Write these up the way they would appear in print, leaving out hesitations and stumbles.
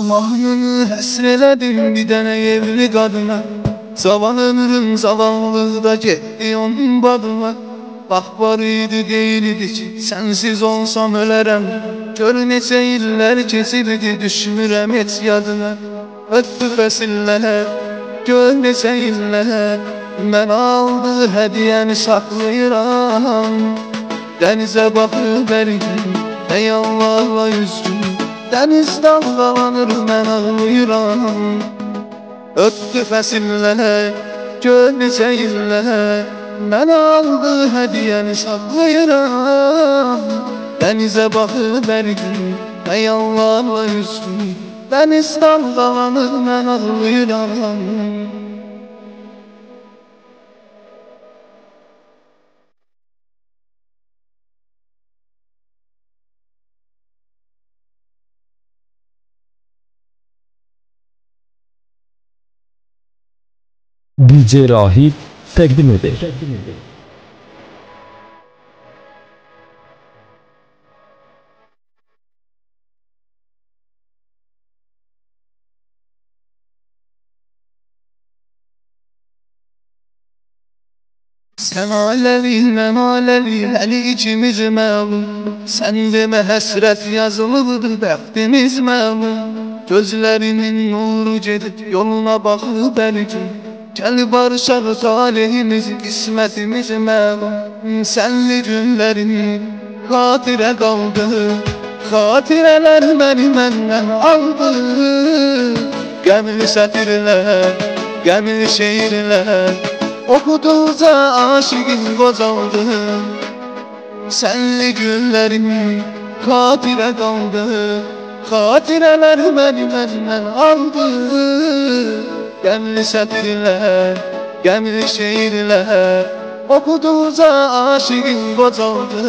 Mahnını həsrələdim bir dənə evli qadına. Zavan ömrüm zavanlıqda getdi onun badına. Bax var idi deyildi ki, sənsiz olsam ölərəm. Gör neçə illər keçirdi düşmürəm heç yadına. Ötdü fəsillər, gör neçə illər. Mən aldı hədiyəni saxlayıram. Dənizə baxıb əridim, ey Allahla üzgün. Dəniz dalğalanır, mən ağlayıram. Ötdü fəsillər, gör neçə illər. Mən aldı hədiyəni saxlayıram. Dənizə baxıb əridim, ey Allahla üzgün. Dəniz dalğalanır, mən ağlayıram. DJ Rahip təqdim edir. Sən aləvi, mən aləvi, əli ikimiz məlum. Sən demə həsrət yazılıbdır, bəxtimiz məlum. Gözlərinin nuru gedib, yoluna baxıb əlikim. Gəl barışaq talihimiz, qismətimiz məlum. Sənli günlərin xatirə qaldı, xatirələr məni məndən aldı. Qəmli sətirlər, qəmli şeirlər, oxuduqca aşiqin qocaldı. Sənli günlərin xatirə qaldı, xatirələr məni məndən aldı. Qəmli sətirlər, qəmli şeirlər, oxuduqca aşiqin qocaldı.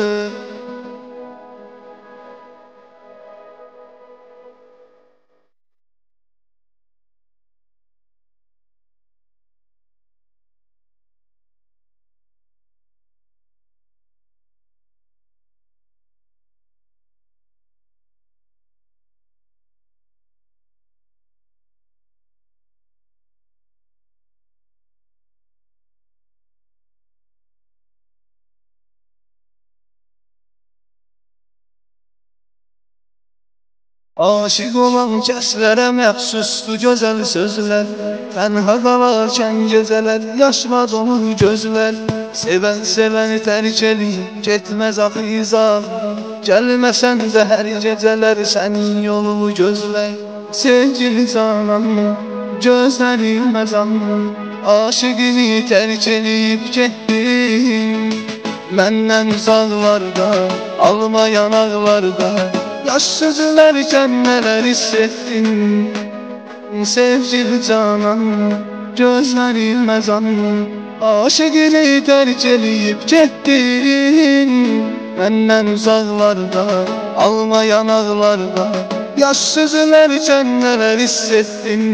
Aşık olan kəslərə məxsusdur gözəl sözlər. Tənha qalarkən gecələr, yaşma donur gözlər. Sevən sevəni tərk eləyib, getməz axı izah. Gəlməsən də hər gecələr sənin yolunu gözlər. Sevgili cananım, gözlərimə canım, aşıqini tərk eləyib getdim. Məndən uzaqlarda, alma yanaqlarda, yaş sözlərkən nələr hiss ettin. Sevgili cananım, gözlərimə canım, aşıqini tərk eləyib getdin. Məndən uzaqlarda, alma yanaqlarda, yaş sözlərkən nələr hiss ettin.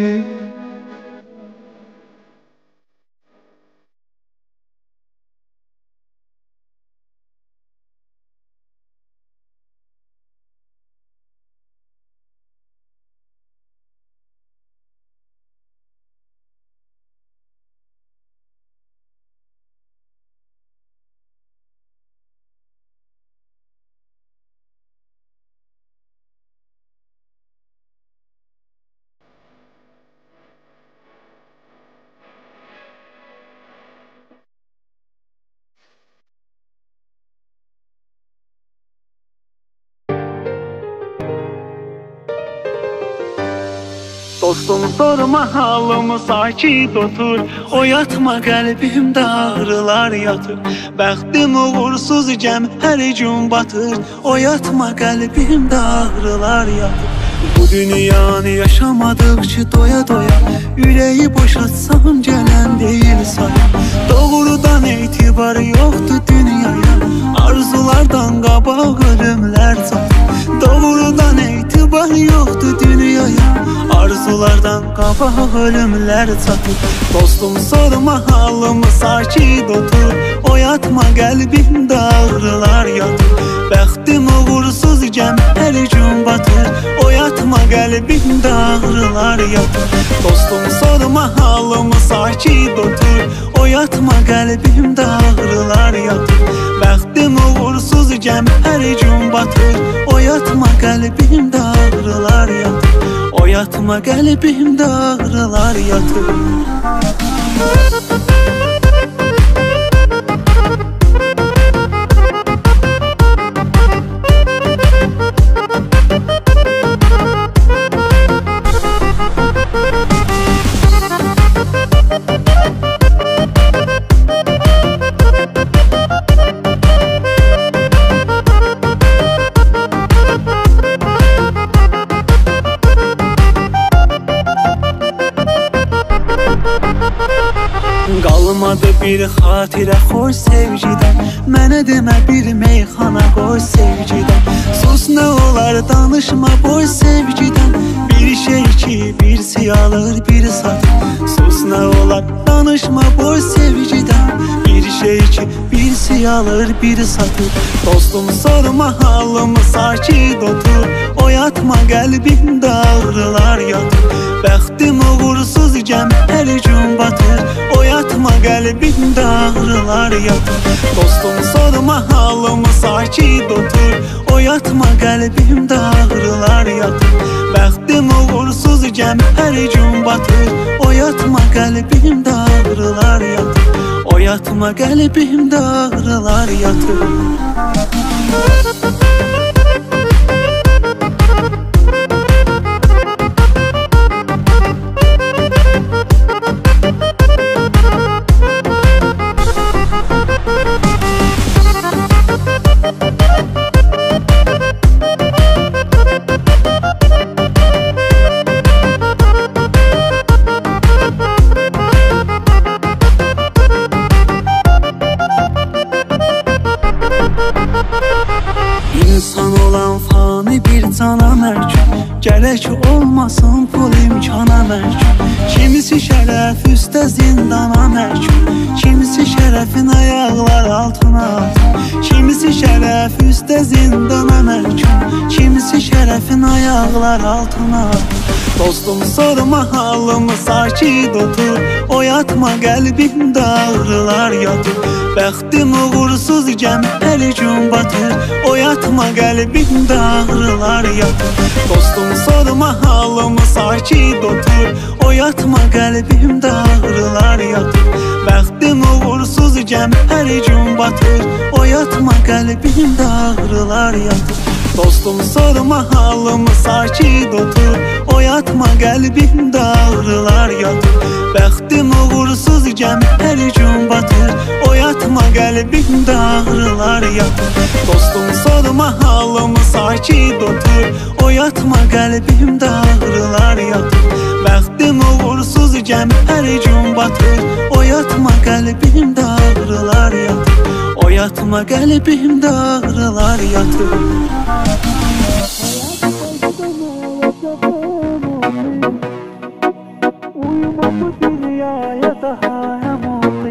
Dostum sorma halımı, sakit otur. Oyatma qəlbimdə ağrılar yatır. Bəxtim uğursuz cəm hər gün batır. Oyatma qəlbimdə ağrılar yatır. Bu dünyanı yaşamadıqca doya doya, ürəyi boşatsam gələn deyil say. Doğrudan etibar yoxdur dünyaya, arzulardan qabaq ölümlər çatır. Doğrudan etibar yoxdur dünyaya, arzulardan qabaq ölümlər çatır. Dostum sorma halımı, sakit otur. oyatma qəlbimdə ağrılar yatır. Bəxtim uğursuz gəm hər gün batır, oyatma qəlbimdə ağrılar yatır. Dostum sorma halımı sakit otur, oyatma qəlbimdə ağrılar yatır. Bəxtim uğursuz gəm hər gün batır, oyatma qəlbimdə ağrılar yatır. Oyatma qəlbimdə ağrılar yatır. Qalmadı bir xatirə xoş sevgidən, mənə demə bir meyxana qoy sevgidən. Sus nə olar danışma boy sevgidən, bir şey ki birisi alır bir satır. Sus nə olar danışma boy sevgidən, bir şey ki birisi alır bir satır. Dostum sorma halımı sakit otur, oyatma qəlbimdə ağrılar yatır. Bəxtim uğursuz gəm hər gün batır, oyatma qəlbimdə ağrılar yatır. Dostum sorma halımı sakit otur, oyatma qəlbimdə ağrılar yatır. Bəxtim uğursuz gəm hər gün batır, oyatma qəlbimdə ağrılar yatır. Oyatma qəlbimdə ağrılar yatır. İnsan olan fani bir cana mərkün, gərək olmasın pul imkana mərkün. Kimisi şərəf üstə zindana mərkün, kimisi şərəfin ayaqlar altına atır. Kimisi şərəf üstə zindana mərkün, kimisi şərəfin ayaqlar altına atır. Dostum sorma halımı sakit otur, oyatma qəlbimdə ağrılar yatır. Bəxtim uğursuz gəm hər gün batır, oyatma qəlbimdə ağrılar yatır. Dostum sorma halımı sakit otur, oyatma qəlbimdə ağrılar yatır. Bəxtim uğursuz gəm hər gün batır, oyatma qəlbimdə ağrılar yatır. Dostum sorma halımı sakit otur, oyatma qəlbimdə ağrılar yatır. Bəxtim uğursuz gəm hər gün batır, oyatma qəlbimdə ağrılar yatır. Dostum sorma halımı sakit otur, oyatma qəlbimdə ağrılar yatır. Bəxtim uğursuz gəm hər gün batır, oyatma qəlbimdə ağrılar yatır. Oyatma qəlbimdə ağrılar yatır. Uyuma bu dünyaya daha əmali,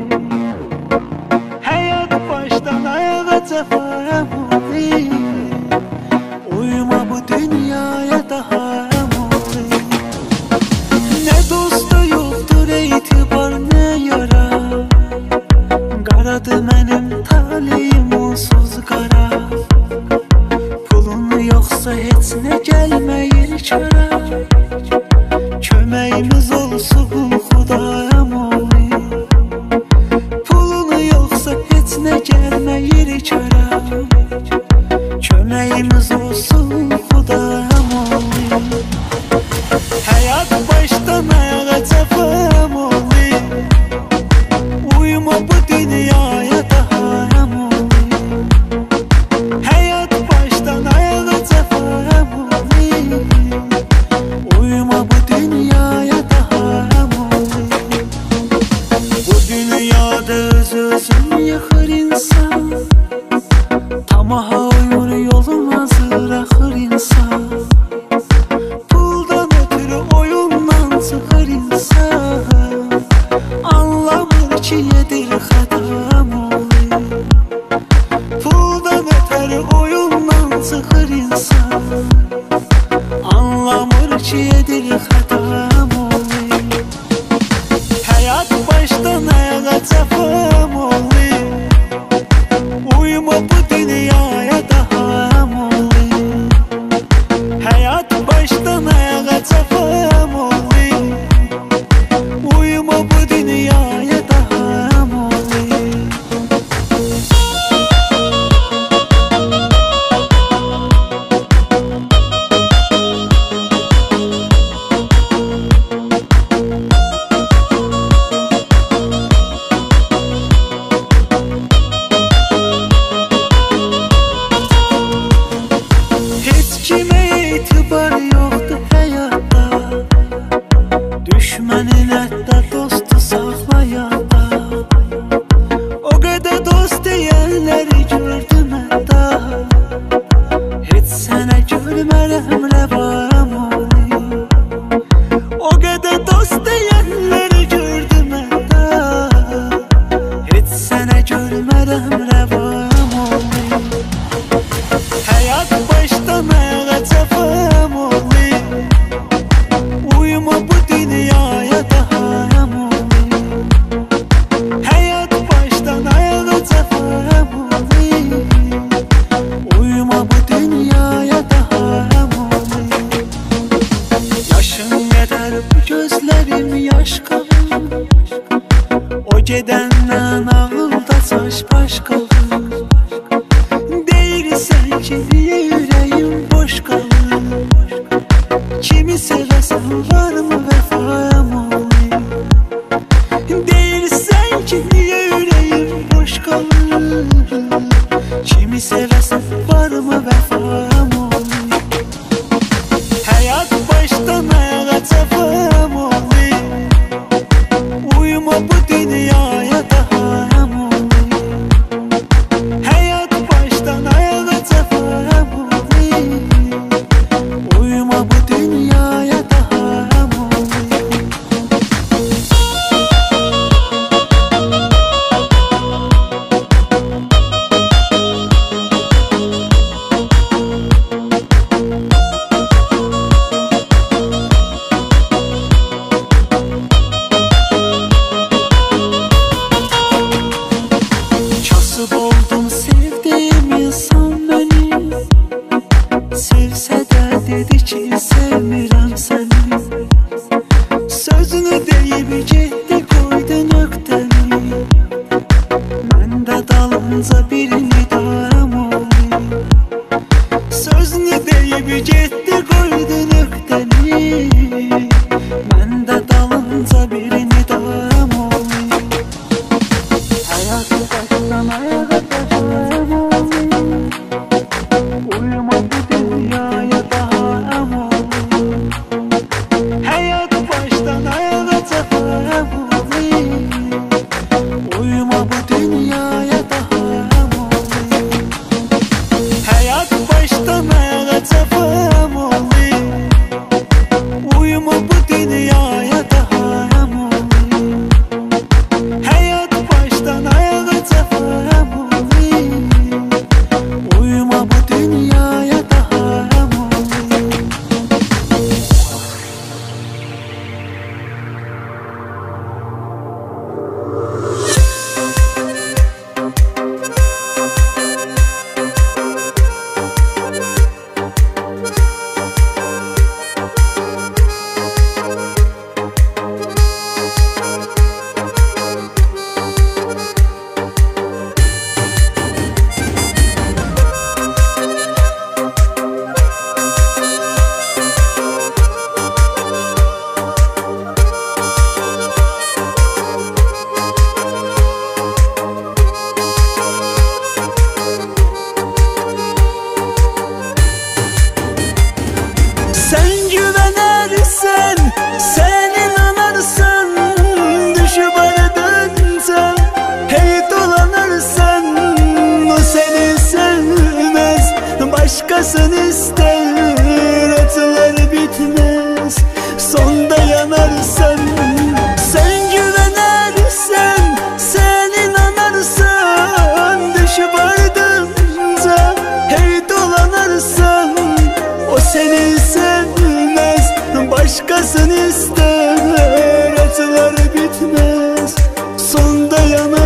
həyat başdan ayağa cəfaya mali. Uyuma bu dünyaya daha əmali, nə dosta yoxdur etibar nə yara. Qaradı mənim taleyim onsuz qara, pulun yoxsa heç nə gəlməyir çara. Köməyimiz olsun Xudaya mali, pulun yoxsa heç nə gəlməyir çara. Köməyimiz olsun Xudaya mali, həyat başdan ayağa cəfaya mali. Uyuma bu dünyaya daha əmali, həyat başdan ayağa cəfaya mali. Uyuma bu dünyaya daha əmali, bu dünyada öz-özün yıxır insan. Tamaha uyur yolumazır axır insan, puldan ötürü oyundan çıxır insan. Anlamır ki yedir xəta mali, Uyuma bu dünyaya daha emin. Hayat baştan ayağa devam. Uyuma bu dünyaya daha emin. Yaşım kadar bu gözlerim yaş kalır. O gedenden ağılda saç baş kalır. Değilsen ki niye yüreğim boş kalır? Kimi seversen var mı vefam olayım? Değilsen ki niye yüreğim boş kalır? Kimi seversen var mı vefam olayım? Hayat baştan ayağa devam olayım. Uyuma bu dünyaya daha emin. Hayat baştan ayağa devam olayım. Uyuma bu dünyaya daha emin. Kasıp oldum sevdiğim insan beni. Sevse de dedi ki sevmirəm seni. Sözünü deyip gitti koydu nöqtəni. Mən də dalınca birini daram olayım. Sözünü deyip gitti koydu nöqtəni. Mən də dalınca birini daram olayım. Hayat baştan ayağa devam olayım. Uyuma bu dünyaya daha emin. Hayat baştan ayağa devam olayım. Uyuma bu dünyaya daha emin. Hayat baştan ayağa devam olayım. Uyuma bu dünyaya daha emin. Hayat baştan ayağa devam olayım. Uyuma bu dünyaya daha emin. Sen güvenersen, sen inanırsan, düşüp aradınca hey dolanırsan, o seni sevmez, başkasını ister, acılar bitmez, sonda yanarsan. Sen güvenersen, sen inanırsan, düşüp ardınca hey dolanırsan, o seni sevmez, başkasını ister, acılar bitmez, sonda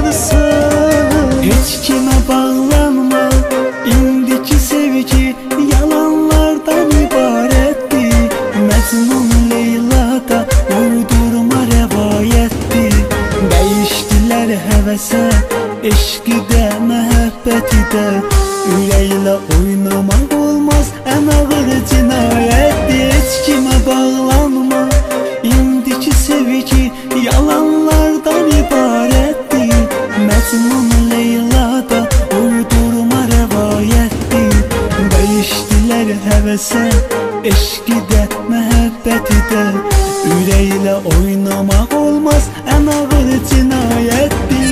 yanarsan. Hiç kime bağlanma, indiki sevgi yalanlardan ibaretti. Mecnun Leyla'da uydurma revayetti. Değiştiler hevese, eşki de məhəbbəti de. Ürəklə oynamaq olmaz, ən ağır cinayətdir. Heç kimə bağlanma, indiki sevgi yalanlardan ibarətdir. Mecnun Leyla'da uydurma rəvayətdir. Değiştiler hevese, eşki de məhəbbəti de. Ürəklə oynamaq olmaz, ən ağır cinayətdir.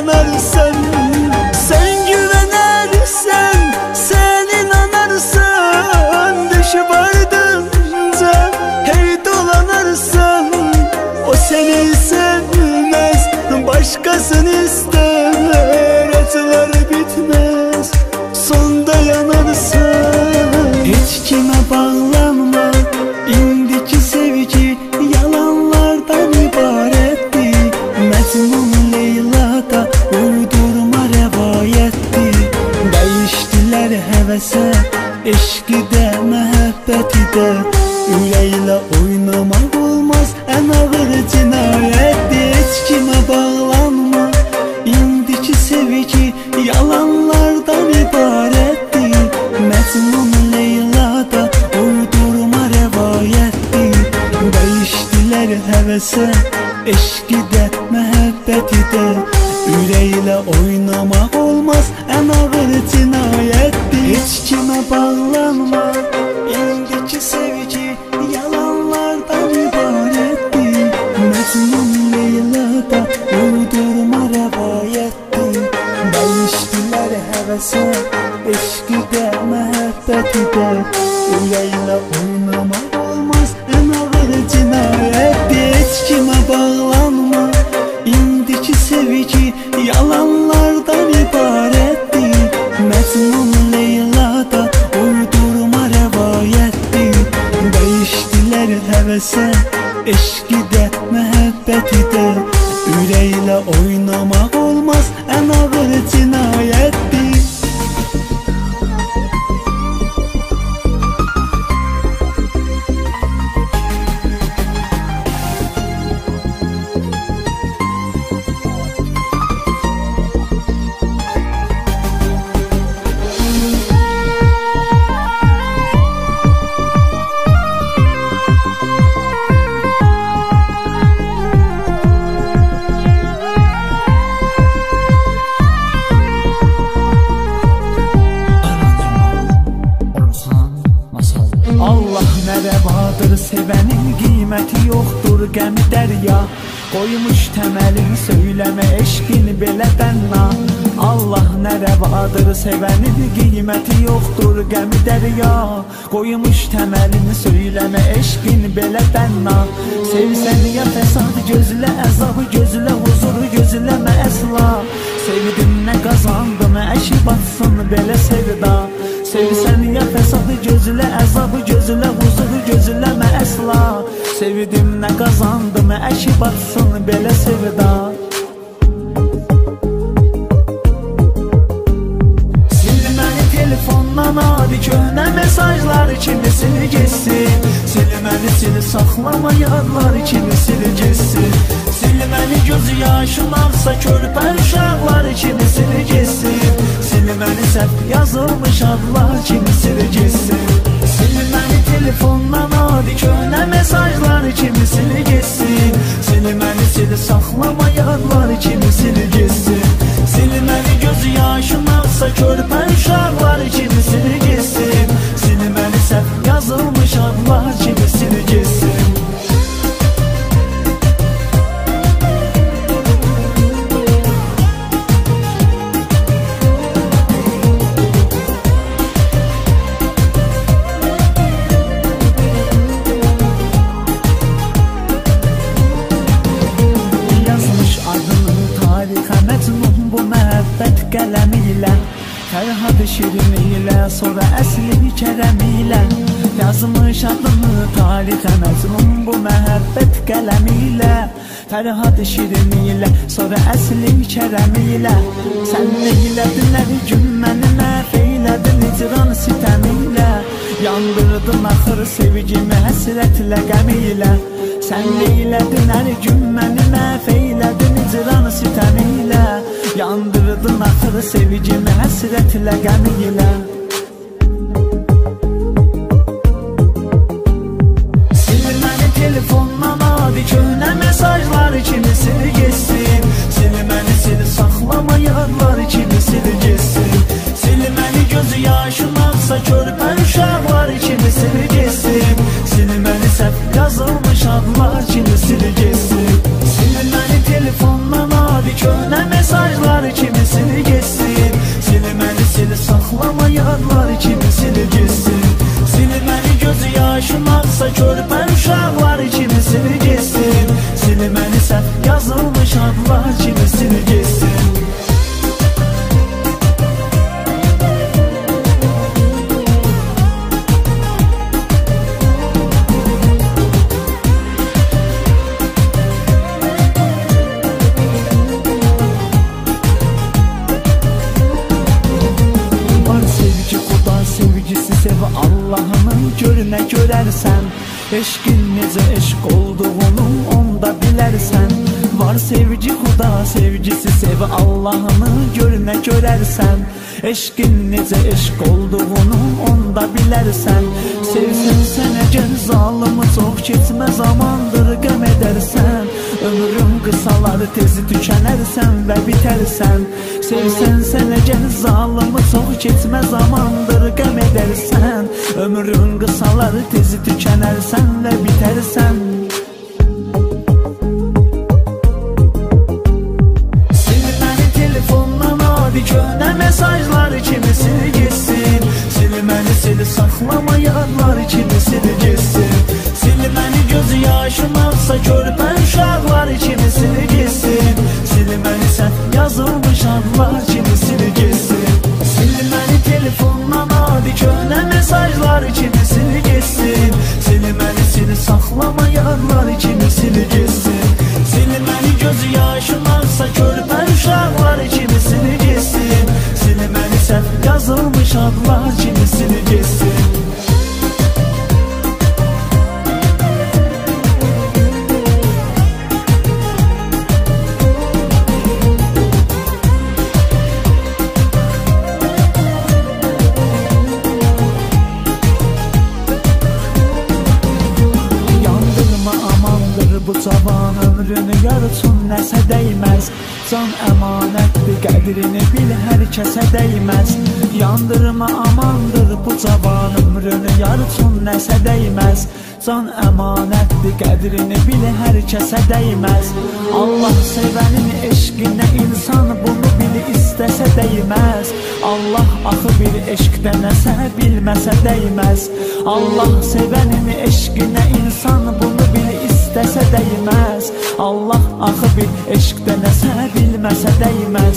yanarsan. Sen güvenersen, sen inanarsan, düşüp ardınca hey dolanarsan, o seni sevmez, başkasını ister. Acılar bitmez, sonda yanarsan. Hiç kime bağlanma, indiki sevgi yalanlardan ibaretti. Mecnun Leyla'da uydurma revayetti. Değiştiler hevese, eşki de məhəbbəti de. Ürəklə oynamaq olmaz, ən ağır cinayətdir. Heç kimə bağlanma, indiki sevgi yalanlardan ibarətdir. Mecnun Leyla'da uydurma rəvayətdir. Değiştiler hevese, eşki de məhəbbəti de. Ürəklə oynamaq olmaz, ən ağır cinayətdir. Heç kimə bağlanma, indiki sevgi yalanlardan ibarətdir. Mecnun Leyla'da uydurma rəvayətdir. Değiştiler hevese, eşki de məhəbbəti de. Ürəklə oynamaq olmaz, ən ağır cinayətdir. Heç kimə bağlanma, indiki sevgi yalanlardan ibarətdir. Mecnun Leyla'da uydurma rəvayətdir. Değiştiler hevese, eşki de məhəbbəti de. Ürəklə oynamaq olmaz, ən ağır cinayətdir. Allah nə rəvadır, sevənin qiyməti yoxdur, qəmi dərya. Qoymuş təməlini söyləmə, eşqini belə dənna. Allah nə rəvadır, sevənin qiyməti yoxdur, qəmi dərya. Qoymuş təməlini söyləmə, eşqini belə dənna. Sevsən ya fəsad gözlə, əzabı gözlə, huzuru gözləmə əsla. Sevdim nə qazandım, əşi batsın belə sevda. Sevsən ya fəsadı gözlə, əzabı gözlə, huzuru gözləmə əsla. Sevdim nə qazandım, əşi batsın belə sevda. Sil məni telefondan adi köhnə mesajlar kimi sil getsin. Sil məni sil saxlama yadlar kimi sil getsin. Sil məni göz yaşım ağsa körpə uşaqlar kimi sil getsin. Sil məni səhv yazılmış adlar kimi sil getsin. Sil məni telefondan adi köhnə mesajlar kimi sil getsin. Sil məni sil saxlama yadlar kimi sil getsin. Sil məni göz yaşım ağsa körpə uşaqlar kimi sil getsin. Sil məni səhv yazılmış adlar kimi sil getsin. Qələmi ilə, Fərhad şirin ilə, sonra əsli kərəm ilə. Yazmış adını tarixə Məcnun bu məhəbbət qələmi ilə. Fərhad şirin ilə, sonra əsli kərəm ilə. Sən neylədin hər gün məni məhv eylədin icran sitəm ilə. Yandırdın axır sevgimi həsrətlə qəm ilə. Sən neylədin hər gün məni məhv eylədin icran sitəm ilə. Yandırdın axır sevgimi həsrətlə qəm ilə. Sil məni telefondan adi köhnə mesajlar kimi sil getsin. Sil məni sil saxlama yadlar kimi sil getsin. Sil məni göz yaşım ağsa körpə uşaqlar kimi sil getsin. Sil məni səhv yazılmış adlar kimi sil getsin. Sil məni telefondan adi köhnə mesajlar yadlar içimizini gitsin. Silməni gözü yaşım aksa körpən uşaqlar içimizini gitsin. Silməni sən yazılmış adlar içimizini gitsin. Allah'ını görünə görərsən, eşqin necə eşq olduğunu onda bilərsən. Var sevgi Xuda sevgisi sev Allah'ını görünə görərsən, eşqin necə eşq olduğunu onda bilərsən. Sevsən sən əgər zalımı çox keçmə zamandır qəm edərsən. Ömrün qısaları tezi tükənərsən və bitərsən. Sevsən sən əgər zalımı çox keçmə zamandır qəm edərsən. Ömrün qısaları tezi tükənərsən və bitərsən. Sil məni telefondan adi köhnə mesajlar kimisini gitsin. Sil məni sil saxlama yadlar kimisini gitsin. Sil məni gözü yaşım aksa körpən uşaqlar kimisini gitsin. Sil məni sən yazılmış adlar kimisini gitsin. Sil məni telefondan adi köhnə mesajlar kimisini gitsin. Sil məni sil saxlama yadlar kimisini gitsin. Sil məni gözü yaşım aksa körpən uşaqlar kimisini gitsin. Sil məni sən yazılmış adlar kimisini gitsin. Bu cavan ömrünü yarıçın nəsə dəyməz. Can əmanətdir, qədrini bil, hər kəsə dəyməz. Yandırma amandır, bu cavan ömrünü yarıçın nəsə dəyməz. Can əmanətdir, qədrini bil, hər kəsə dəyməz. Allah sevənin eşqinə insan bunu bil, istəsə dəyməz. Allah axı bir eşqdə nəsə bilməsə dəyməz. Allah sevənin eşqinə insan bunu bil, istəsə dəyməz. Allah axı bir eşqdə nəsə bilməsə dəyməz.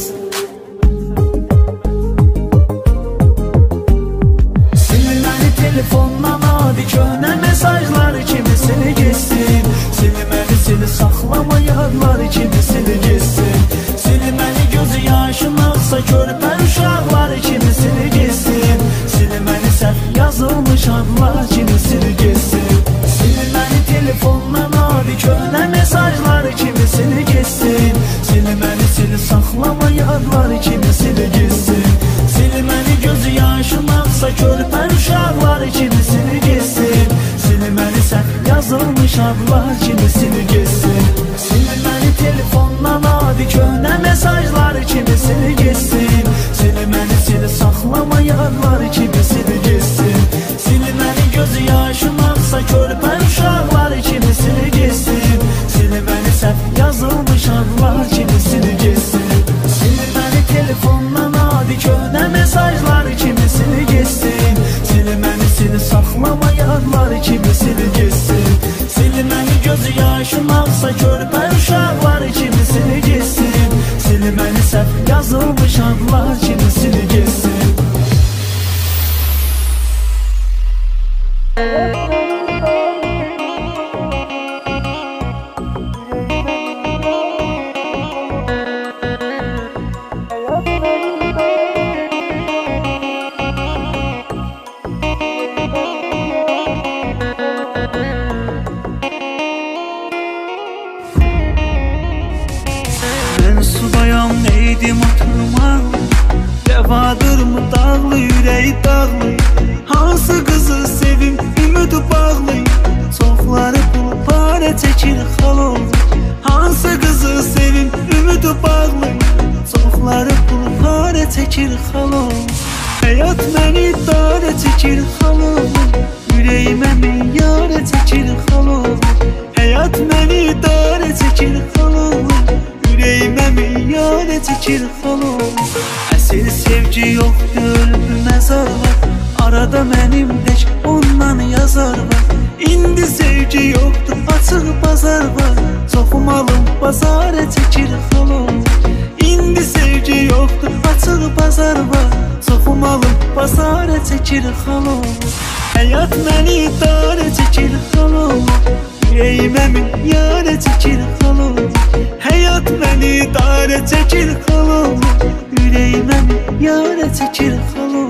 Sil məni telefondan adi köhnə mesajlar kimisini gitsin. Sil məni sil saxlama yadlar kimisini gitsin. Sil məni gözü yaşım aksa körpən uşaqlar kimisini gitsin. Sil məni sən yazılmış adlar kimisini gitsin. Sil məni telefondan adi köhnə mesajlar kimisini gitsin. Sil məni sil saxlama yadlar kimisini gitsin. Sil məni gözü yaşım aksa körpən uşaqlar kimisini gitsin. Sil məni sən yazılmış adlar kimisini gitsin. Sil məni telefondan adi köhnə mesajlar kimisini gitsin. Sil məni sil saxlama yadlar kimisini gitsin. Sil məni gözü yaşım aksa körpən uşaqlar kimisini gitsin. Sil məni sən yazılmış adlar kimisini gitsin. Sil məni telefondan adi köhnə mesajlar kimisini gitsin. Sil məni sil saxlama yadlar kimisini gitsin. Sil məni gözü yaşım aksa körpən uşaqlar kimisini gitsin. Sil məni sən yazılmış adlar kimisini gitsin. Ben sudayam neydim oturma, rəvadır mı dağlı ürəyi dağlı. Hansı qızı sevim ümidi bağlı, çoxları pul parə çəkir xal oldu. Hansı qızı sevim ümidi bağlı, çoxları pul parə çəkir xal oldu. Həyat məni darə çəkir xal oldu, ürəyimə meyarə çəkir xal oldu. Həyat məni darə çəkir xal oldu, ürəyimə meyarə çəkir xal oldu. Əsl sevgi yoxdur ölümə, məzar var. Arada mənim tək ondan yazar var. İndi sevgi yoxdur, açıq bazar var. Çoxu malım bazara çəkir xalom. İndi sevgi yoxdur, açıq bazar var. Çoxu malım bazara çəkir xalom. Həyat məni dara çəkir xalom. Ürəyiməmin yara çəkir xalom. Həyat məni dara çəkir xalom. Ürəyiməmin yara çəkir xalom.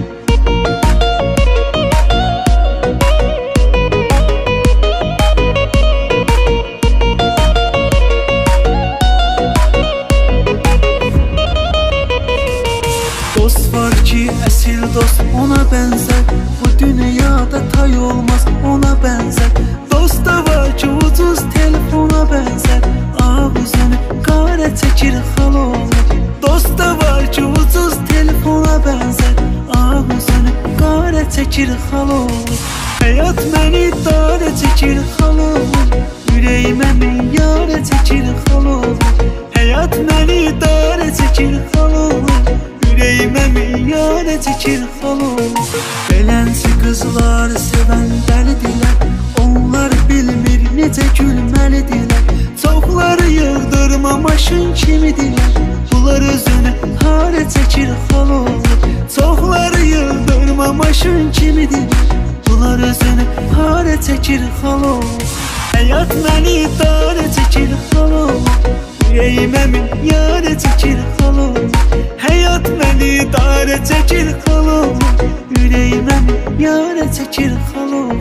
Dost var ki əsil dost ona bənzər. Bu dünyada tay olmaz ona bənzər. Dost da var ki ucuz telefona bənzər. Ağ üzünü qara çəkir xalom. Dost da var ki ucuz telefona bənzər. Ağ üzünü qara çəkir xalom. Həyat məni dara çəkir xalom. Ürəyimə min yara çəkir xalom. Həyat məni dara çəkir xalom. Ürəyimə min yara çəkir xalom. Belənsi qızlar sevən dəlidirlər. Onlar bilmir necə gülməlidirlər. Çoxları yığdırma maşın kimidirlər. Bunlar özünü hara çəkir xalom. Çoxları yığdırma maşın kimidirlər. Bunlar özünü hara çəkir xalom. Həyat məni dara çəkir xalom. Ürəyimə min yara çəkir xalom. Həyat məni dara çəkir xalom. Ürəyimə min yara çəkir xalom.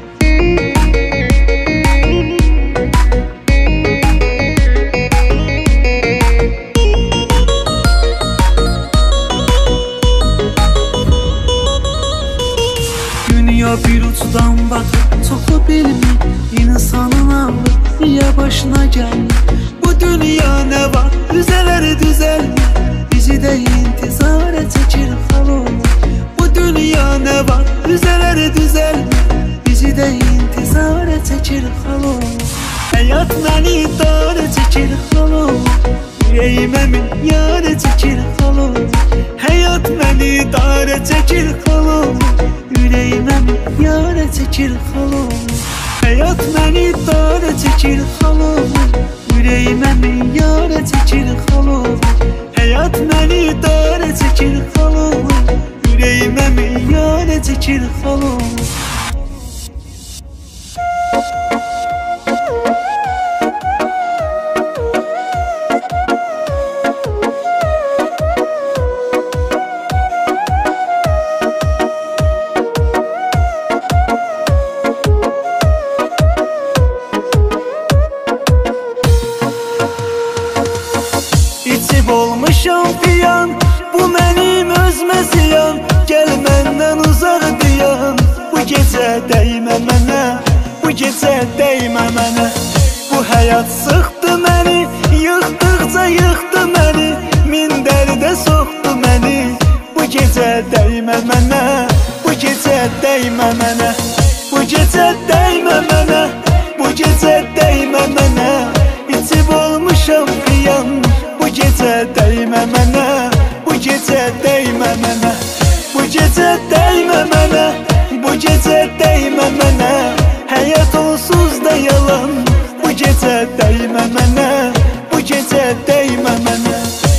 Dünya bir uçdan baxır, çoxu bilmir. İnsanın ağlı niyə başına gəlir? Bu dünya nə var, düzələr düzəlmir. Bizi də intizara çəkir xalom. Bu dünya nə var, düzələr düzəlmir. Bizi də intizara çəkir xalom. Həyat məni dara çəkir xalom. Ürəyimə min yara çəkir xalom. Həyat məni dara çəkir xalom. Ürəyimə min yara çəkir xalom. Həyat məni dara çəkir xalom. Ürəyimə min yara çəkir xalom. Həyat məni dara çəkir xalom. Ürəyimə min yara çəkir xalom. İçib olmuşam piyan, bu mənim özmə ziyan. Gəl məndən uzaq diyan. Bu gecə dəymə mənə, bu gecə dəymə mənə. Bu həyat sıxdı məni, yıxdıqca yıxdı məni. Min dərdə soxdu məni. Bu gecə dəymə mənə, bu gecə dəymə mənə. Bu gecə dəymə mənə, bu gecə dəymə mənə. İçib olmuşam piyan. Bu gecə dəymə mənə, bu gecə dəymə mənə. Bu gecə dəymə mənə, bu gecə dəymə mənə. Həyat onsuz da yalan. Bu gecə dəymə mənə, bu gecə dəymə mənə.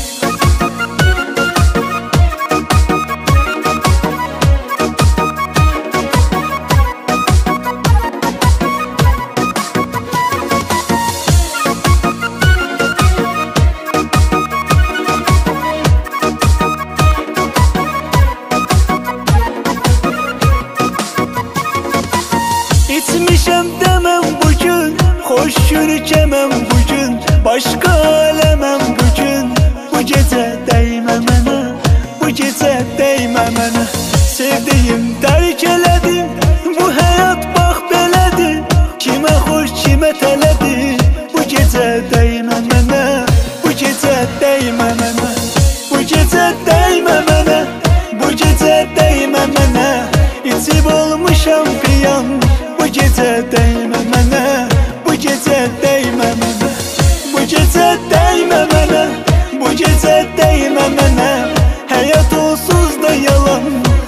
İçmişəm deməm bugün, xoş yürükəməm bugün. Başqa aləməm bugün. Bu gecə dəymə mənə, bu gecə dəymə mənə. Sevdiyim dərk elədim, bu həyat bax belədir. Kimə xoş, kimə tələdir. Bu gecə dəymə mənə, bu gecə dəymə mənə. Bu gecə dəymə mənə, bu gecə dəymə mənə. İçib olmuşam piyan. Bu gecə dəymə mənə, bu gecə dəymə mənə. Bu gecə dəymə mənə, bu gecə dəymə mənə. Həyat onsuz da yalan.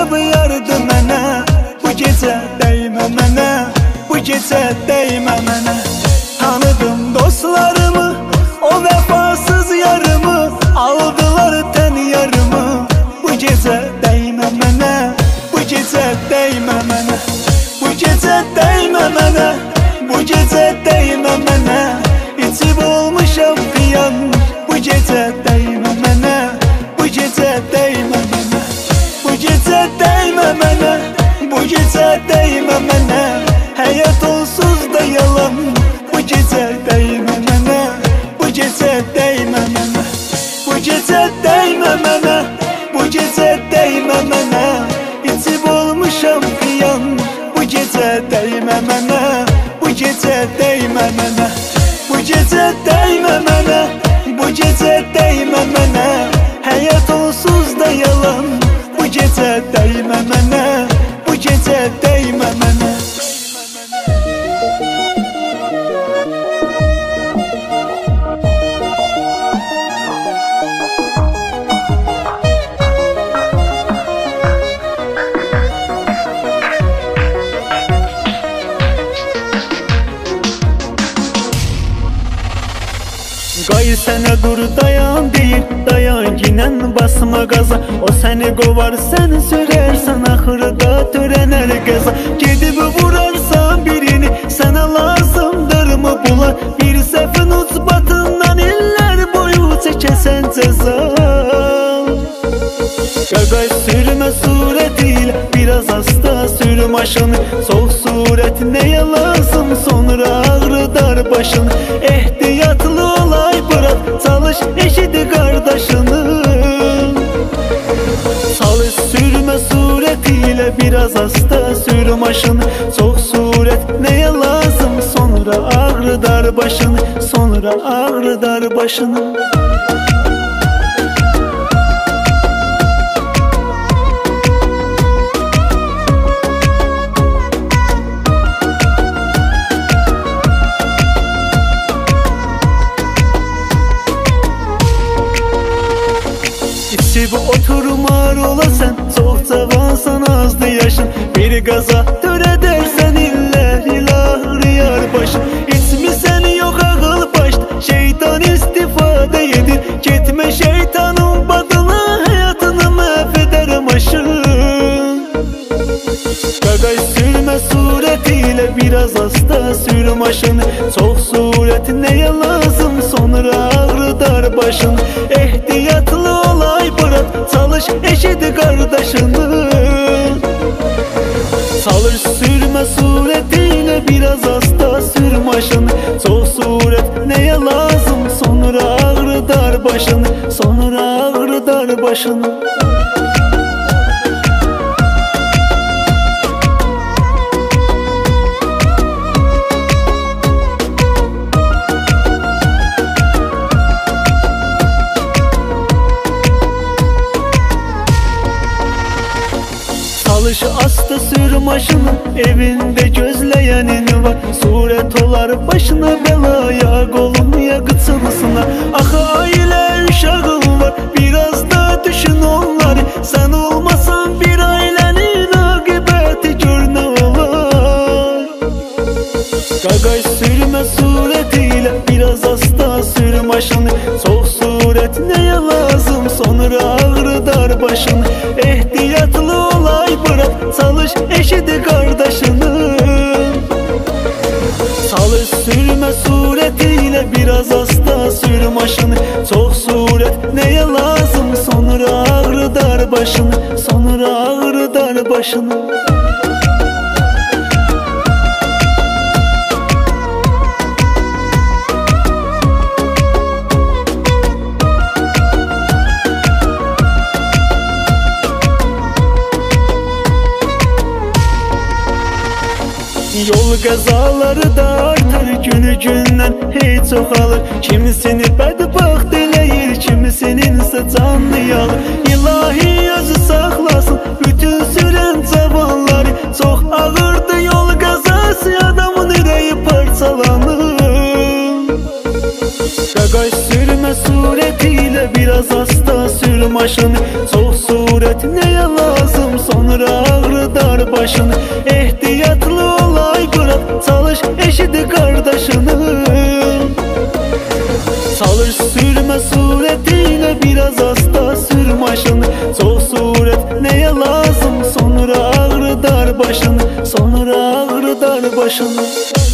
başqa bir yardı mənə. Bu gecə dəymə mənə, bu gecə dəymə mənə. Tanıdım dostlarımı, o vəfasız yarımı, aldılar tən yarımı. Bu gecə dəymə mənə, bu gecə dəymə mənə. Bu gecə dəymə mənə, bu gecə dəymə mənə. İçib olmuşam piyan, bu gecə dəymə mənə, bu gecə dəymə mənə. Bu gecə dəymə mənə, bu gecə dəymə mənə. Həyat onsuz da yalan, bu gecə dəymə mənə, bu gecə dəymə mənə. Bu gecə dəymə mənə, bu gecə dəymə mənə. İçib olmuşam piyan, bu gecə dəymə mənə, bu gecə dəymə mənə. Bu gecə dəymə mənə, bu gecə dəymə mənə. Həyat onsuz da yalan, bu gecə dəymə mənə, bu gecə dəymə mənə. Qayı sənə dur dayan deyir, dayan ginən basma qaza. O səni qovar, sən sürərsən, axırda törənər qəza. Gedib vurarsan birini, sənə lazımdırmı bunlar? Bir səhvin ucbatından illər boyu çəkəsən cəza. Qaqay sürmə surətilə, biraz asta sür maşını. Soğ surət nəyə lazım, sonra ağrıdar başını. Ehtiyatlı olay bırak, çalış eşidi qardaşını. Çalış sürmə surətilə, biraz asta sür maşını. Soğ surət nəyə lazım, sonra ağrıdar başını. Sonra ağrıdar başını. İçib oturmar olasan, çox cavansan, azdı yaşın. Bir qaza törədərsən, illər ağrıyar başın. İçmisən yox ağıl başda, şeytan istifadə edir. Getmə şeytanın badına, həyatını məhv edər maşın. Qaqay sürmə surətilə, biraz asta sür maşını. Çox surət nəyə lazım, sonra ağrıdar başın. Ehtiyatlı olay bırak, çalış eşidi qardaşını. Çalış sürmə surətilə, biraz asta sür maşını. Çox surət nəyə lazım, sonra ağrıdar başını. Sonra ağrıdar başını. Çalış asta sür maşını, evində gözləyənin var. Surət olar başına belaya, qolun qıçılsına. Axı ailə uşağın var, biraz da düşün onları. Sən olmasan bir ailənin aqibəti gör nə olar. Qaqay sürmə surətilə, biraz asta sür maşını. Çox surət nəyə lazım, sonra ağrıdar başını. Ehtiyatlı olay bırak, çalış eşidi qardaşını. Çalış sürmə surətilə, biraz asta sür maşını. Çox surət nəyə lazım, sonra ağrıdar başını. Sonra ağrıdar başını. Yol qəzaları da artar, günü gündən hey çoxalır. Kimisini bədbaxt eləyir, kimisininsə canlı yalır. İlahi özü saxlasın bütün sürən cavanları. Çox ağırdı yol qəzası, adamın ürəyi parçalanır. Qaqay sürmə suretiyle biraz hasta sür maşını. Çok suret neye lazım, sonra ağrıdar başını. Ehtiyatlı olay bırak, çalış eşidi kardeşinin. Çalış sürme suretiyle biraz hasta sür maşını. Çok suret neye lazım, sonra ağrıdar başını. Sonra ağrıdar başını.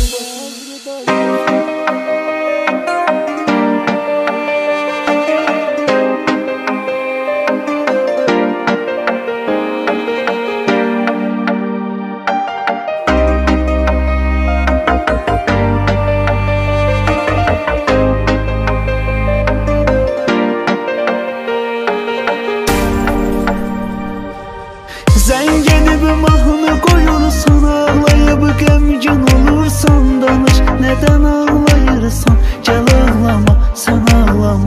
Zengini bir mahnı koyursan, ağlayıp gemgin olursan, danış neden ağlayırsan, gel ağlama, sen ağlama.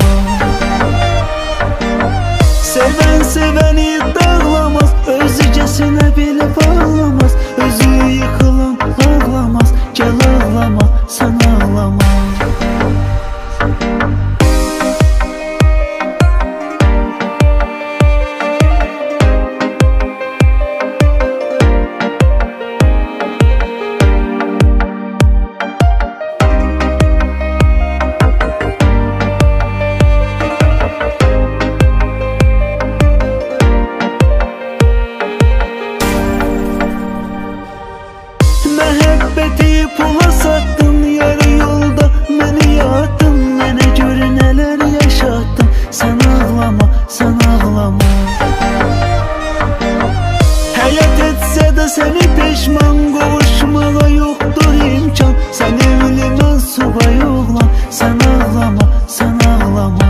Seven seveni dağlamaz, özücesine bile bağlamaz. Özü yıkılan ağlamaz, gel ağlama, sen ağlama. Mehabbeti pula sattın, yarı yolda beni yaktın. Mene göre neler yaşattın, sen ağlama, sen ağlama. Hayat etse de seni peşman, kavuşmaya yoktur imkan. Sen evli ben subay oğlan, sen ağlama, sen ağlama.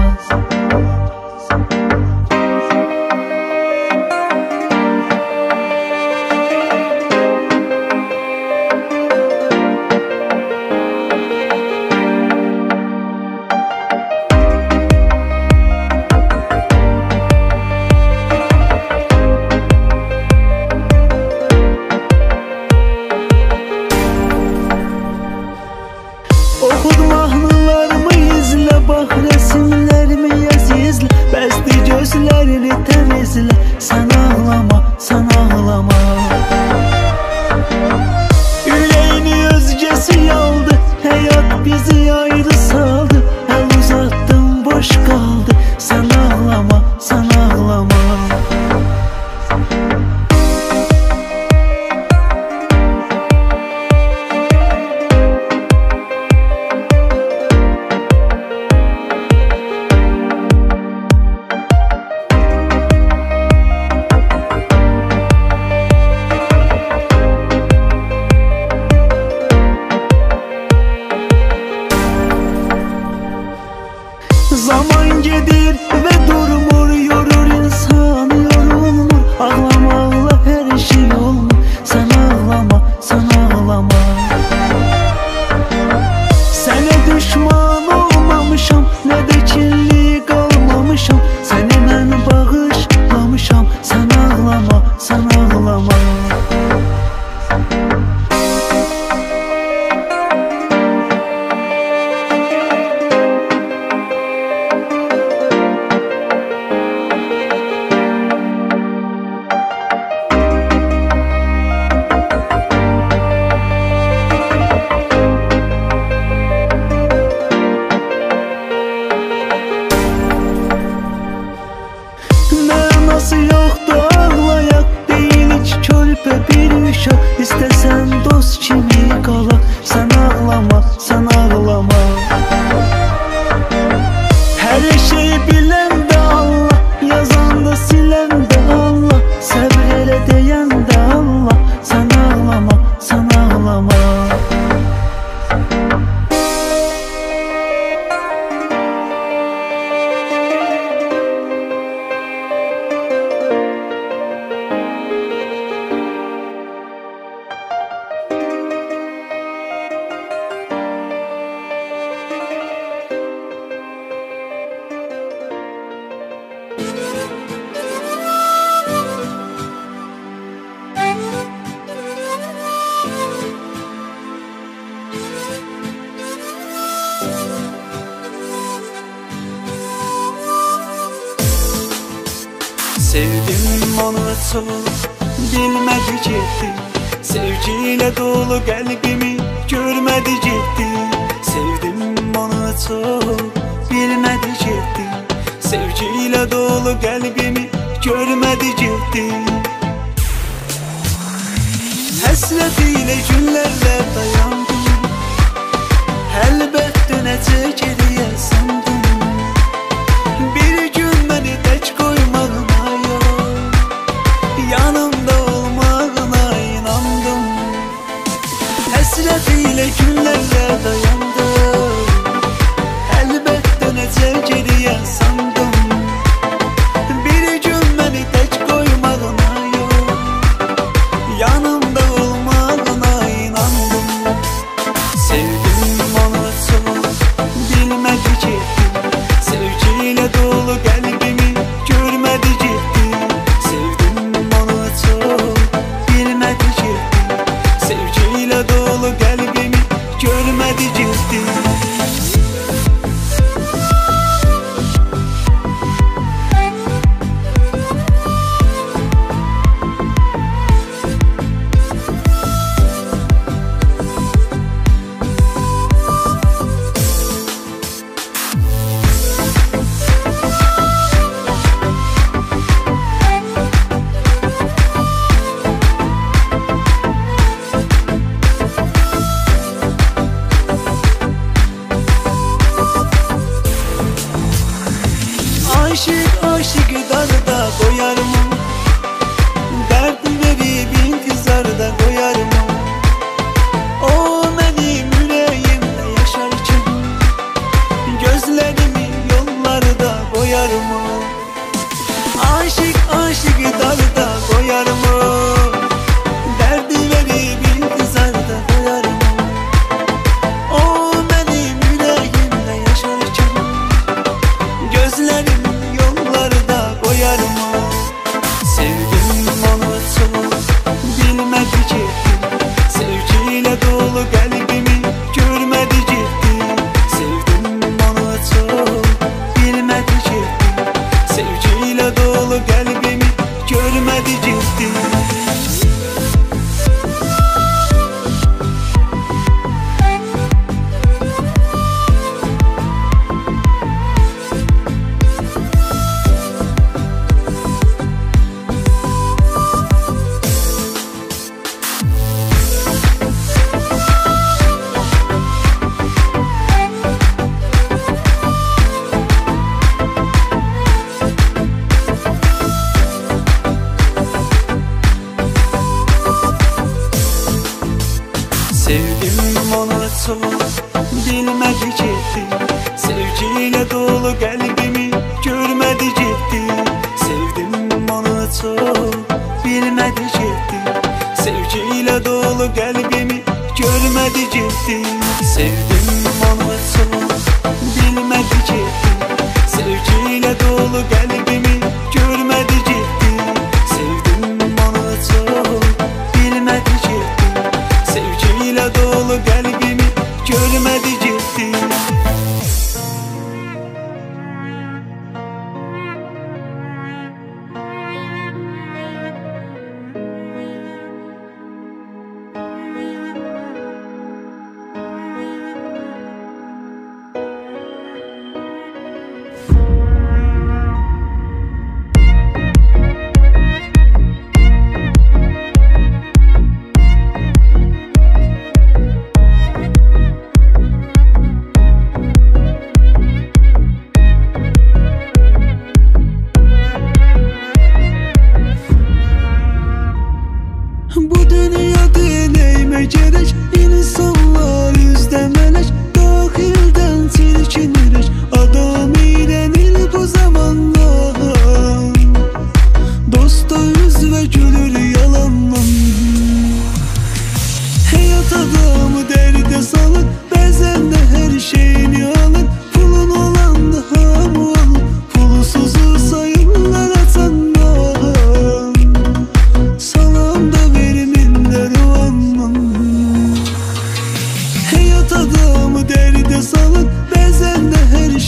Oxud mahnılarımı izlə, bax resimlərimi yaz izlə. Bəsdi gözlərini təmizlə, sən ağlama, sən ağlama. Ürəyini özgəsi aldı, həyat bizi ayrı saldı. Əl uzattın boş qaldı, sən ağlama, sən ağlama. Zaman gedir ve durmur, yorur insan yorulmur. Ağlama ağla, her şey olmur, sen ağlama, sen ağlama. Sənə düşman olmamışam, ne de kirli kalmamışam. Səni mən bağışlamışam, sen ağlama, sen ağlama. Mənası yoxdur ağlayak, deyilik körpə bir uşaq. İstəsən dost kimi qalaq, sən ağlama, sən ağlama. Hər şey bilən də Allah, yazan da silən də Allah. Səbr elə deyən də Allah, sən ağlama, sən ağlama. Sevdim onu çok, bilmedi ciddi. Sevgiyle dolu kalbimi görmedi ciddi. Sevdim onu çok, bilmedi ciddi. Sevgiyle dolu kalbimi görmedi ciddi. Həsretiyle günlərlə dayandım. Elbet dönecek diye sandım. Bir gün beni tək koymağına yok, yanımda olmağına inandım. Həsretiyle günlərlə dayandım. Elbet dönecek diye sandım. Bir gün beni tək koymağına yok, yanımda olmağına inandım. Sevdim onu çok, bilmedi ciddi. Sevgiyle dolu kalbimi görmedi ciddi. Sevdim onu çok, bilmedi ciddi. Sevgiyle dolu kalbimi görmedi ciddi. Aşık aşık darda koyar mı? Dert verip intizarda koyar mı? O benim yüreğimde yaşarken gözlerimi yollarda koyar mı? Aşık aşık darda koyar mı? Dert verip intizarda koyar mı? O benim yüreğimde yaşarken gözlerimi yollarda koyar mı? Sevdim onu çok, bilmedi ciddi. Sevgiyle dolu kalbimi görmedi ciddi. Sevdim onu çok, bilmedi ciddi. Sevgiyle dolu kalbimi görmedi ciddi. Sevdim onu çok, bilmedi ciddi. Sevgiyle dolu kalbimi görmedi ciddi. Sevdim onu çok, bilmedi ciddi. Sevgiyle dolu kalbimi görmedi ciddi. Sevdim onu çok, bilmedi ciddi. Sevgiyle dolu kalbimi görmedi ciddi. Sevdim onu çok, bilmedi ciddi. Sevgiyle dolu kalbimi görmedi ciddi. Bu dünyada neyime gerek? İnsanlar yüzde melek, dahilden çirkinirek. Adam iğrenir bu zamanlar. Dosta yüz ve gülür yalandan. Hayat adamı derde salır, bazen de her şeyini alır. Pulun olan da hamı alır, pulusuzu sayırlar atanlar. Salam da veriminler o anlam. Hayat adamı derde salır, bazen de her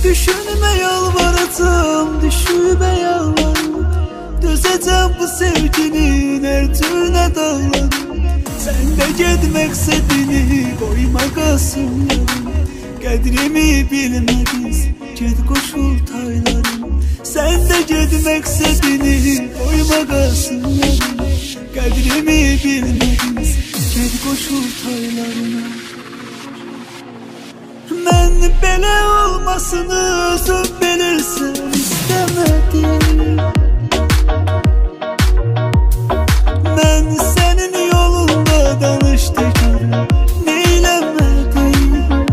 Düşünme yalvaracağım, düşüme yalvarım. Dözeceğim bu sevginin her türlü dağlarım. Sen de gitmek istediğini koyma kalsın yarım. Qədrimi bilmədiniz, ged qoşul taylarım. Sen de gitmek istediğini koyma kalsın yarım. Qədrimi bilmədiniz, ged qoşul taylarına. Mən belə olmasını özüm bilirsən istemedim. Mən sənin yolunda danışdıqlarım neyləmədim.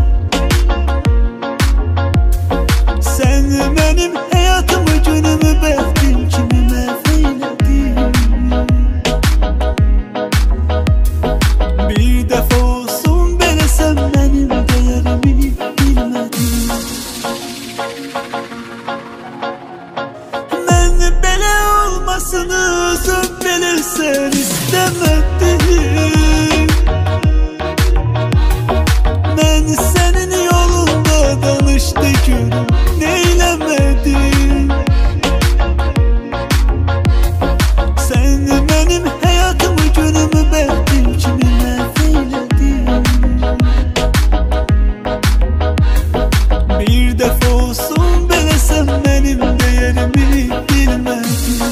Sən mənim həyatımı, günümü, bəxtim kimi məhv eylədin. Bir dəfə olsun belə sən mənim dəyərimi bilmədin. Mən belə olmasını özüm bilirsən istemedim. Mən sənin yolunda danışdıqlarım neyləmədim. Sən mənim həyatımı, günümü, bəxtim kimi məhv eylədin. Bir dəfə olsun belə sən mənim dəyərimi bilmədin.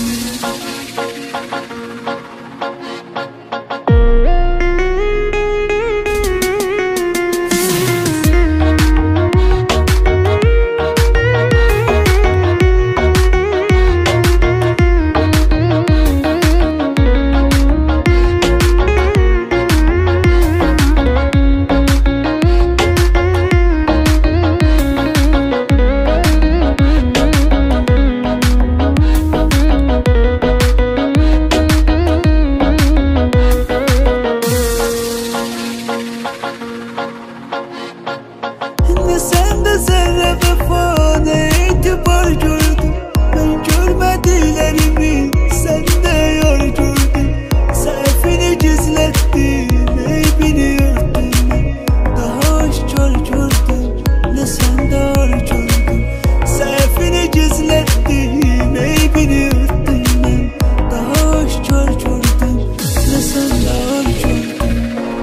Ne sende zerre vefa, ne itibar gördüm. Ben görmediklerimi sende yar gördüm. Səhvini gizlettin, eybini örtdün. Daha aşkar gördüm, ne sende ar gördüm. Səhvini gizlettin, eybini örtdün. Daha aşkar gördüm, ne sende ar gördüm.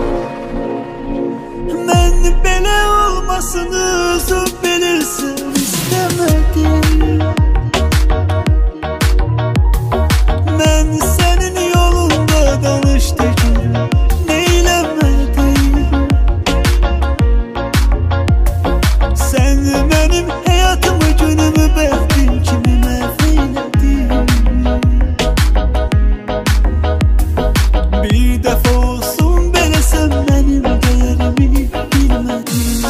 Mən belə olmasını özüm bilirsən istemedim. Mən sənin yolunda danışdıqlarım neyləmədim. Sən mənim həyatımı, günümü, bəxtim kimi məhv eylədin. Bir dəfə olsun belə sən mənim dəyərimi bilmədin.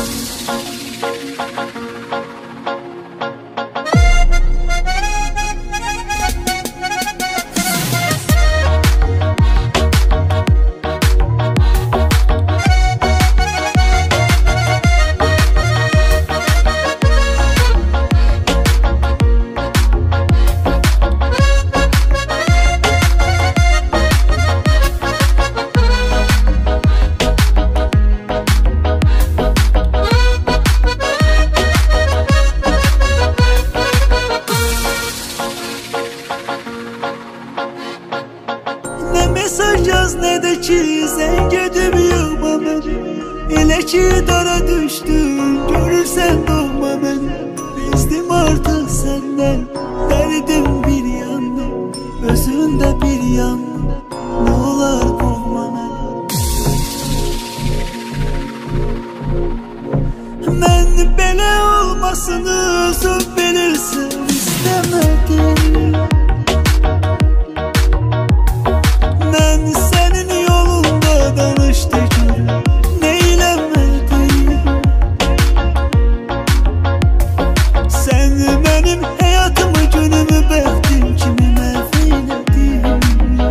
Ne mesaj yaz ne de çiz, engedim yığma beni. Elə ki dara düşdün, görürsən doğma məni. Bezdim artıq səndən, dərdim bir yandı, özündə bir yandı. Ne olar qovma məni. Mən belə olmasını özüm bilirsən istemedim. Mən sənin yolunda danışdıqlarım neyləmədim. Sən mənim həyatımı, günümü, bəxtim kimi məhv eylədin.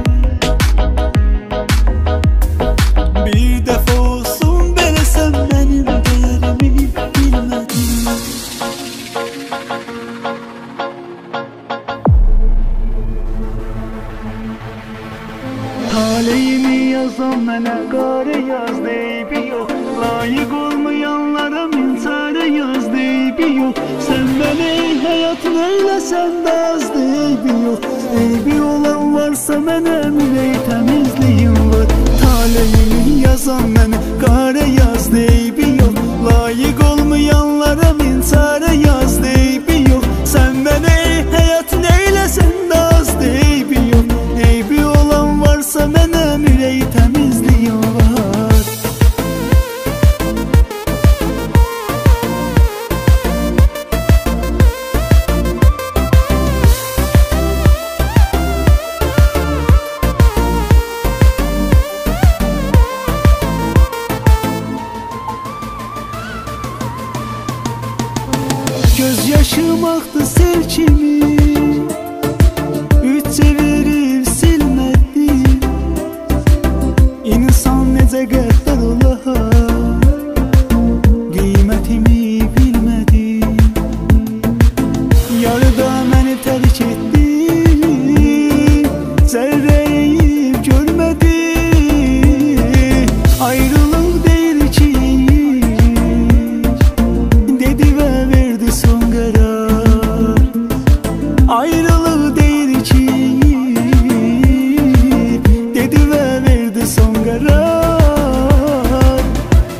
Bir dəfə olsun belə sən mənim dəyərimi bilmədin. Taleyimi yazan mənə qara yaz deybi yox. Layiq olmayanlara min çarə yaz deybi yox. Sən neyləsən də azdır eybi yox. Eybi olan varsa mənə ürək təmizliyim var. Taleyimi yazan mənə qara yazdı eybi yox. Layiq olmayanlara min çarə yazdı eybi yox. Sən mənə ey həyat neyləsən də azdır eybi yox. Eybi olan varsa mənə ürək təmizliyim var. Göz yaşım aktı sel kimi, üç çevirip silmedi. İnsan necə qəddar olar, qiymətimi bilmədi. Yarıda məni tərk etdi, zərrəyib görmədi. Ayrılıq deyir ki, dedi və verdi son qərar. Ayrılıq deyir ki, dedi və verdi son qərar.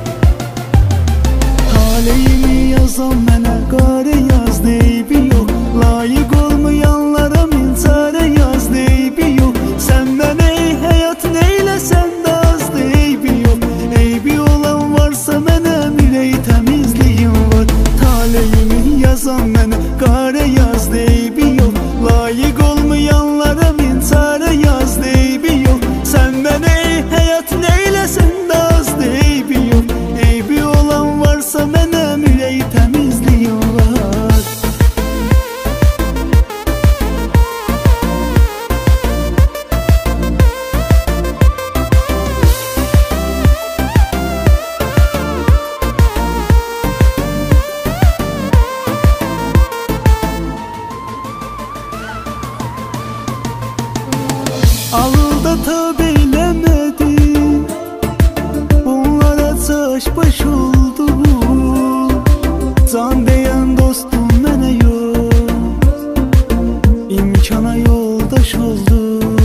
Taleyimi yazan mənə qara yazdı eybi yox. Layiq olmayanlara min çarə yazdı eybi yox. Sən mənə ey həyat neyləsən də azdı eybi yox. Eybi olan varsa mənə ürək təmizliyim var. Taleyimi yazan mənə qara yazdı eybi yox. Layiq olmayanlara min çarə yazdı eybi yox. Sən mənə ey həyat neyləsən də azdı eybi yox. Eybi olan varsa mənə ürək təmizliyim var. Aldatıb eyləmədim, bunlara çaş baş oldu. Can deyən dostum mənə yox, imkana yoldaş oldu.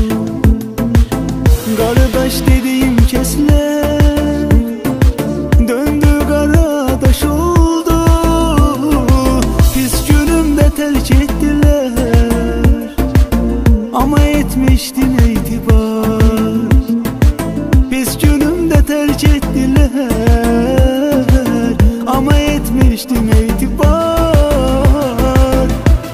Qardaş dediyim kəslər döndü qaradaş oldu. Pis günümdə tərk etdilər, amma etmişdim etibar. Pis günümdə tərk etdilər, amma etmişdim etibar.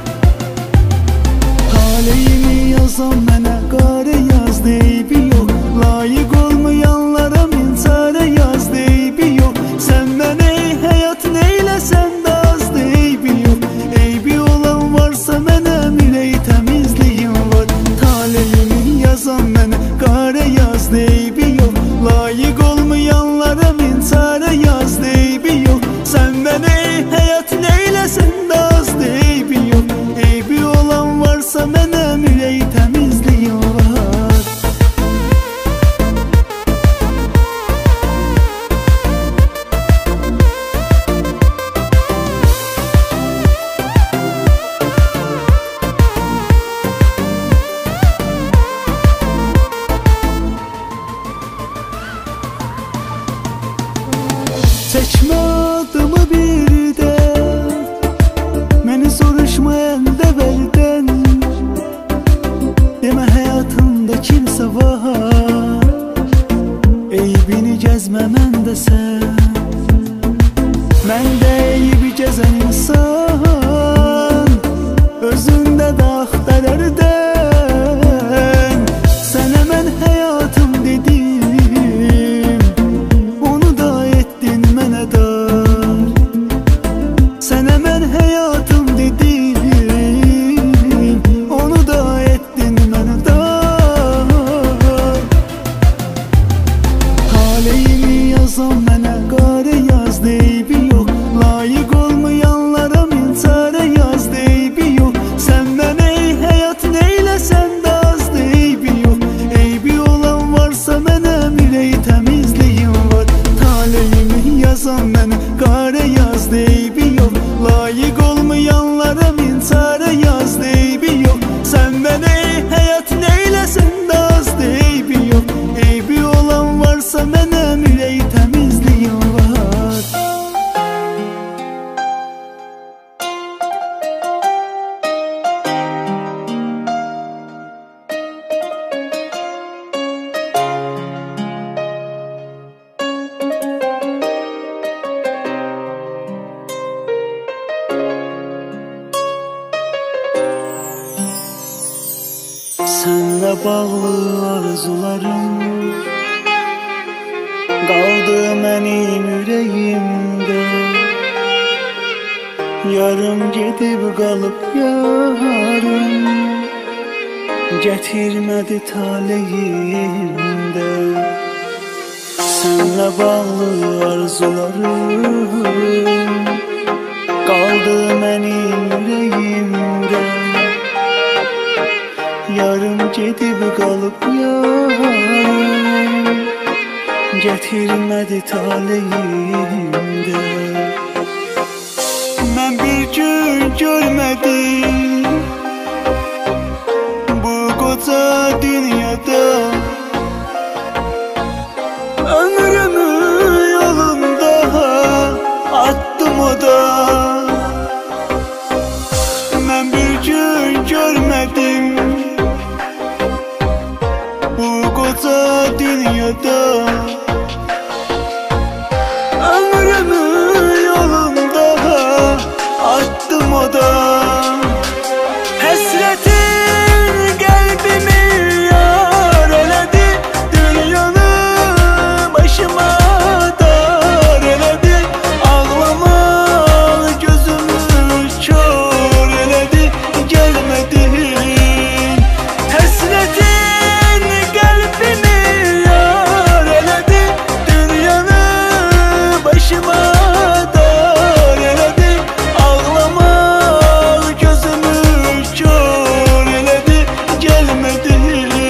Taleyimi yazan mənə qara yazdı eybi yox. Layiq olmayanlara min çarə yazdı eybi yox. Sən mənə ey həyat neyləsən də azdı eybi yox. Eybi olan varsa mənə ürək təmizliyim var. Taleyimi Sənlə bağlı arzularım qaldı mənim ürəyimdə. Yarım gedib qalıb yarım gətirmədi taleyimdə. Sənlə bağlı arzularım qaldı mənim ürəyimdə. Yarım gedib qalıb yarım gətirmədi taleyimdə. Mən bir gün görmədim bu qoca dünyada. Ömrümü yolunda attım o da. Mən bir gün görmədim bu qoca dünyada. Ömrümü yolunda attım o da. Həsrətin qəlbimi yar elədi. Dünyanı başıma dar elədi. Ağlamaq gözümü kör elədi. Gəlmədin. Həsrətin qəlbimi yar elədi. Dünyanı başıma dar elədi. Ağlamaq gözümü kör elədi. Gəlmədin.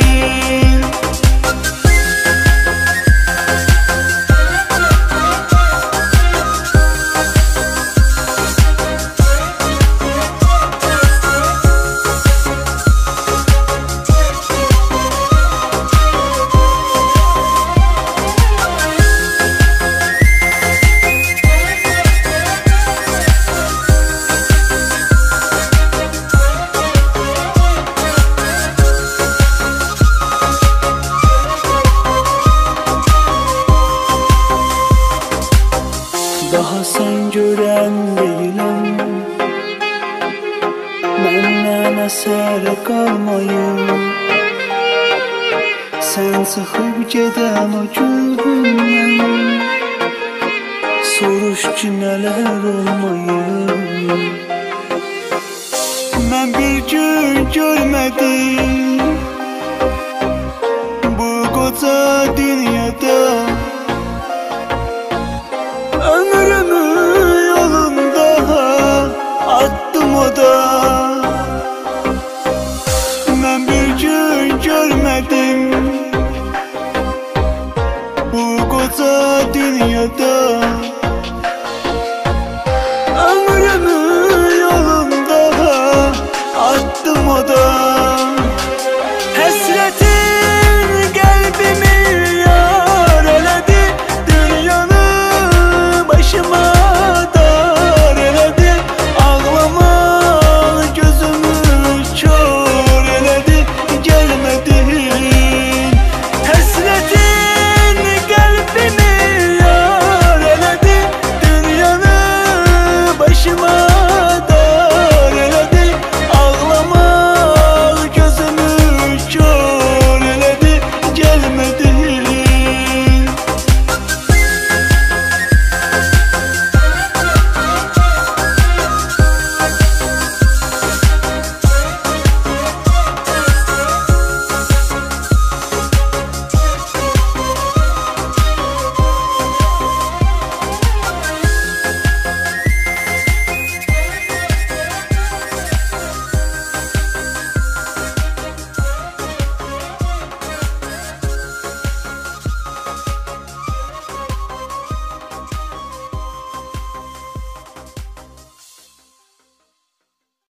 Daha sən görən deyiləm. Məndən əsər qalmayım. Sən çıxıb gedən o gündən soruş ki nələr olmayım. Mən bir gün görmədim bu qoca dünyada. Ömrümü yolunda attım o da. Mən bir gün görmədim bu qoca dünyada.